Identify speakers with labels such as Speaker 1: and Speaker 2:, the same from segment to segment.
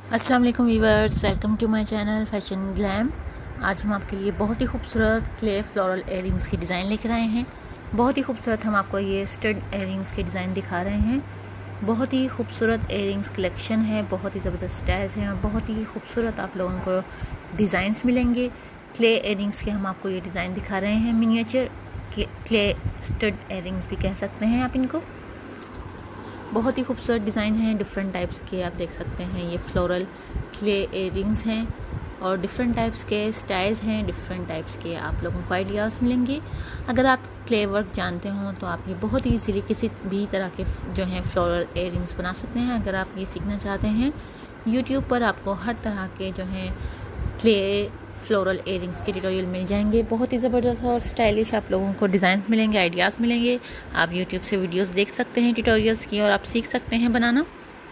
Speaker 1: अस्सलाम वालेकुम viewers, welcome to my channel fashion glam. आज हम आपके लिए बहुत ही खूबसूरत क्ले फ्लोरल इयररिंग्स की डिज़ाइन लेकर आए हैं। बहुत ही खूबसूरत हम आपको ये स्टड इयररिंग्स की डिज़ाइन दिखा रहे हैं। बहुत ही खूबसूरत इयररिंग्स कलेक्शन है, बहुत ही ज़बरदस्त स्टाइल्स हैं और बहुत ही खूबसूरत आप लोगों को डिज़ाइंस मिलेंगे। क्ले इयररिंग्स के हम आपको ये डिज़ाइन दिखा रहे हैं। मिनिएचर क्ले स्टड इयररिंग्स भी कह सकते हैं आप इनको। बहुत ही खूबसूरत डिज़ाइन है, डिफरेंट टाइप्स के आप देख सकते हैं। ये फ्लोरल क्ले इयररिंग्स हैं और डिफरेंट टाइप्स के स्टाइल्स हैं, डिफरेंट टाइप्स के आप लोगों को आइडियाज़ मिलेंगे। अगर आप क्ले वर्क जानते हो तो आप ये बहुत ईजीली किसी भी तरह के जो हैं फ्लोरल इयररिंग्स बना सकते हैं। अगर आप ये सीखना चाहते हैं, यूट्यूब पर आपको हर तरह के जो हैं क्ले फ्लोरल इयररिंग्स के ट्यूटोरियल मिल जाएंगे। बहुत ही ज़बरदस्त और स्टाइलिश आप लोगों को डिज़ाइंस मिलेंगे, आइडियाज़ मिलेंगे। आप यूट्यूब से वीडियोस देख सकते हैं ट्यूटोरियल्स की और आप सीख सकते हैं बनाना।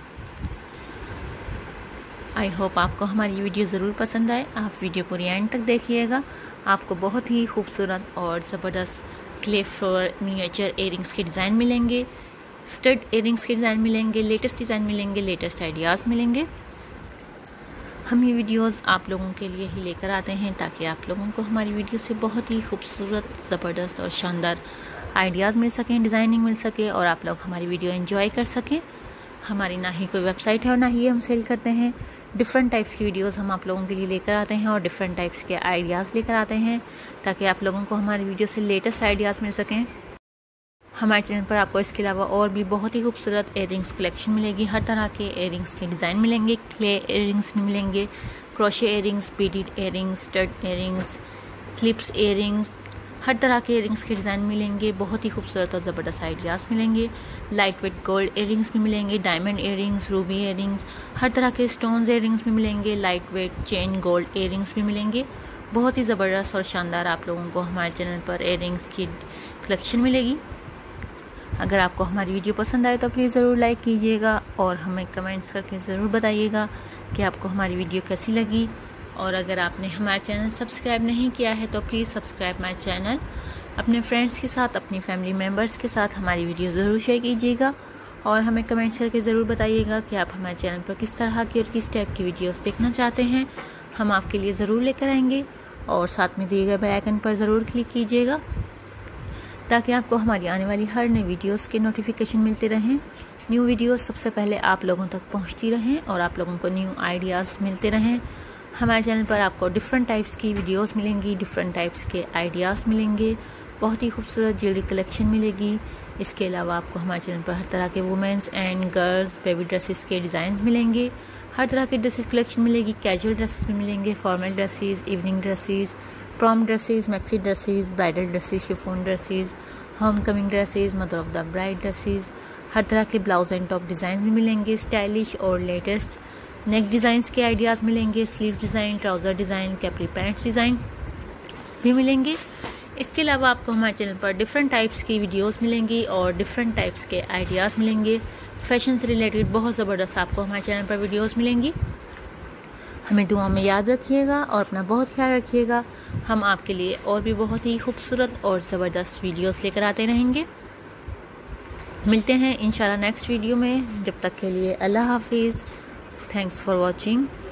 Speaker 1: आई होप आपको हमारी वीडियो ज़रूर पसंद आए। आप वीडियो पूरी एंड तक देखिएगा, आपको बहुत ही खूबसूरत और ज़बरदस्त क्ले फ्लोरल मिनिएचर इयररिंग्स के डिज़ाइन मिलेंगे, स्टड इयररिंग्स के डिज़ाइन मिलेंगे, लेटेस्ट डिज़ाइन मिलेंगे, लेटेस्ट आइडियाज़ मिलेंगे। हम ये वीडियोस आप लोगों के लिए ही लेकर आते हैं ताकि आप लोगों को हमारी वीडियो से बहुत ही खूबसूरत, ज़बरदस्त और शानदार आइडियाज़ मिल सकें, डिज़ाइनिंग मिल सके और आप लोग हमारी वीडियो एंजॉय कर सकें। हमारी ना ही कोई वेबसाइट है और ना ही हम सेल करते हैं। डिफरेंट टाइप्स की वीडियोस हम आप लोगों के लिए लेकर आते हैं और डिफरेंट टाइप्स के आइडियाज़ लेकर आते हैं ताकि आप लोगों को हमारी वीडियो से लेटेस्ट आइडियाज़ मिल सकें। हमारे चैनल पर आपको इसके अलावा और भी बहुत ही खूबसूरत इयररिंग्स कलेक्शन मिलेगी। हर तरह के इयररिंग्स के डिज़ाइन मिलेंगे, क्ले इयररिंग्स भी मिलेंगे, crochet earrings, beaded earrings, stud earrings, clips earrings, हर तरह के इयररिंग्स के डिज़ाइन मिलेंगे। बहुत ही खूबसूरत और ज़बरदस्त आइडियाज़ मिलेंगे। लाइट वेट गोल्ड इयररिंग्स भी मिलेंगे, डायमंड इयररिंग्स, रूबी इयररिंग्स, हर तरह के स्टोन्स इयररिंग्स भी मिलेंगे, light weight chain gold earrings भी मिलेंगे। बहुत ही ज़बरदस्त और शानदार आप लोगों को हमारे चैनल पर इयररिंग्स की कलेक्शन मिलेगी। अगर आपको हमारी वीडियो पसंद आए तो प्लीज़ ज़रूर लाइक कीजिएगा और हमें कमेंट्स करके ज़रूर बताइएगा कि आपको हमारी वीडियो कैसी लगी। और अगर आपने हमारा चैनल सब्सक्राइब नहीं किया है तो प्लीज़ सब्सक्राइब माय चैनल। अपने फ्रेंड्स के साथ, अपनी फैमिली मेम्बर्स के साथ हमारी वीडियो ज़रूर शेयर कीजिएगा और हमें कमेंट्स करके ज़रूर बताइएगा कि आप हमारे चैनल पर किस तरह की और किस टाइप की वीडियोस देखना चाहते हैं। हम आपके लिए ज़रूर लेकर आएंगे और साथ में दिए गए बेल आइकन पर ज़रूर क्लिक कीजिएगा ताकि आपको हमारी आने वाली हर नई वीडियोस के नोटिफिकेशन मिलते रहें। न्यू वीडियोस सबसे पहले आप लोगों तक पहुंचती रहें और आप लोगों को न्यू आइडियाज़ मिलते रहें। हमारे चैनल पर आपको डिफरेंट टाइप्स की वीडियोस मिलेंगी, डिफरेंट टाइप्स के आइडियाज़ मिलेंगे, बहुत ही खूबसूरत ज्वेलरी कलेक्शन मिलेगी। इसके अलावा आपको हमारे चैनल पर हर तरह के women's and girls baby dresses के डिज़ाइन मिलेंगे, हर तरह के ड्रेसेस कलेक्शन मिलेगी। कैजुअल ड्रेसेस भी मिलेंगे, formal dresses, evening dresses, prom dresses, maxi dresses, bridal dresses, chiffon dresses, homecoming dresses, mother of the bride dresses, हर तरह के ब्लाउज एंड टॉप डिज़ाइन भी मिलेंगे। स्टाइलिश और लेटेस्ट नेक डिज़ाइंस के आइडियाज़ मिलेंगे, sleeve design, trouser design, capri pants design भी मिलेंगे। इसके अलावा आपको हमारे चैनल पर डिफरेंट टाइप्स की वीडियोस मिलेंगी और डिफरेंट टाइप्स के आइडियाज़ मिलेंगे। फैशन से रिलेटेड बहुत ज़बरदस्त आपको हमारे चैनल पर वीडियोस मिलेंगी। हमें दुआ में याद रखिएगा और अपना बहुत ख्याल रखिएगा। हम आपके लिए और भी बहुत ही खूबसूरत और ज़बरदस्त वीडियोस लेकर आते रहेंगे। मिलते हैं इंशाल्लाह नेक्स्ट वीडियो में। जब तक के लिए अल्लाह हाफिज़। Thanks for watching.